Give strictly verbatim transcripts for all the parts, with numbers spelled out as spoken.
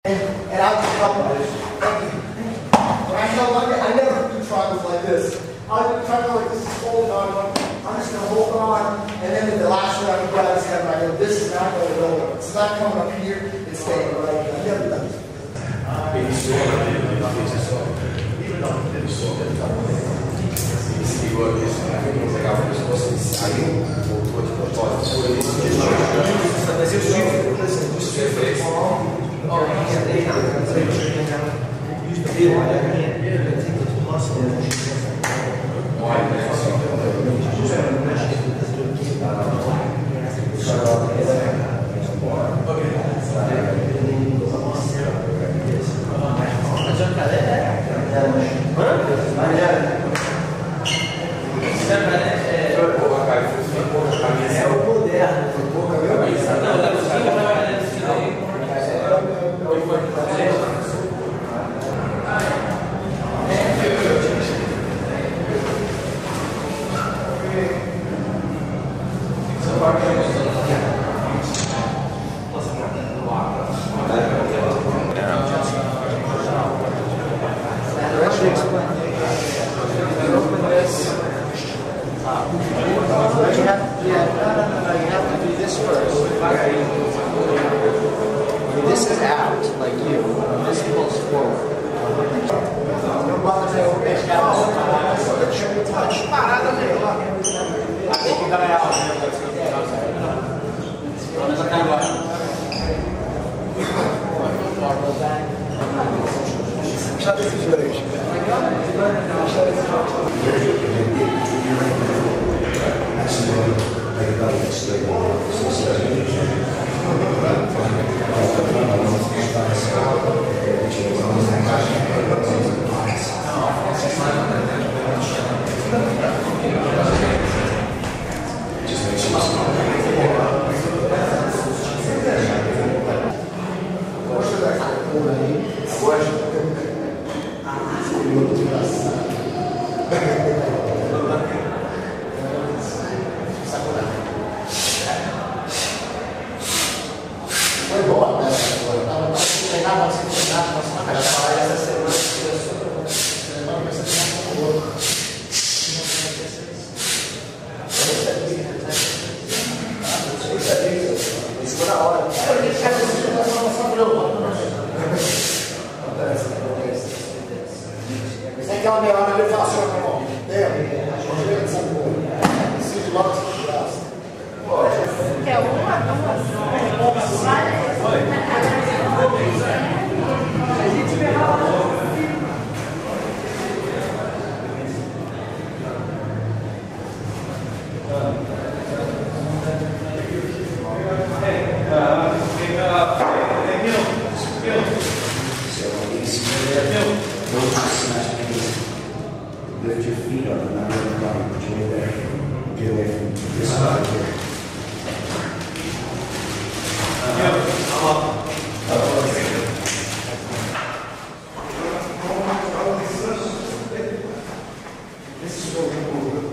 And, and I'll just help you. Thank you. When I held on, I never do triangles like this. I'll do a triangle like this, hold on. I'm just going to hold on, and then in the last one I can grab his head and I go, this is not going to go. It's not coming up here, it's staying right here. I've never done this. This is out, like you. This pulls forward. Lift your feet up and not let the body put you there. Get away from this side here. This is what we move.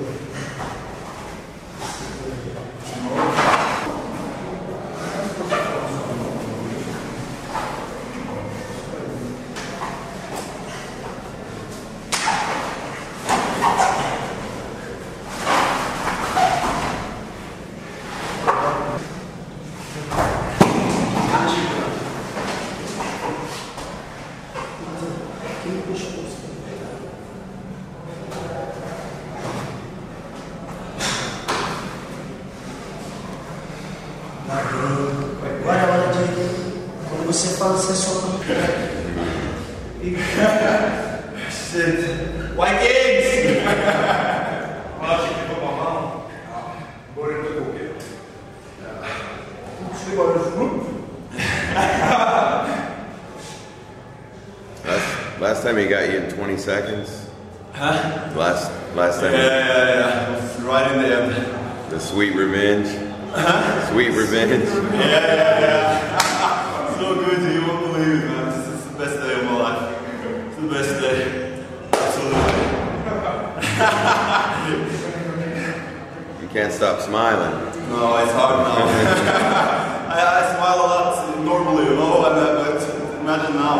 Guarda, quando você fala, você solta no pé. White Games! Fala que ficou com a mão. Agora eu tô com o quê? Last time he got you in twenty seconds? Huh? Last last time. Yeah, yeah, yeah. Right in the end. The sweet revenge. Huh? Sweet revenge. Yeah, yeah, yeah. So good, you won't believe it, man. This is the best day of my life. It's the best day. Absolutely. You can't stop smiling. No, it's hard now. I, I smile a lot normally, you know, and, uh, but imagine it now.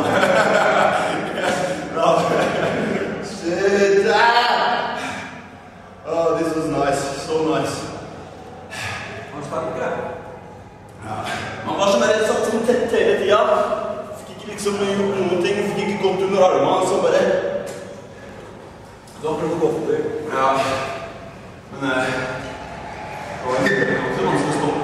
No. Shit. Ah. Oh, this was nice. So nice. Man sparker ikke? Ja. Man var så bare satt som tett hele tida. Fikk ikke liksom gjort noen ting. Fikk ikke gått under armene. Så bare... Du har prøvd å gå for det. Ja. Men... Eh, det var ikke vanskelig å stoppe.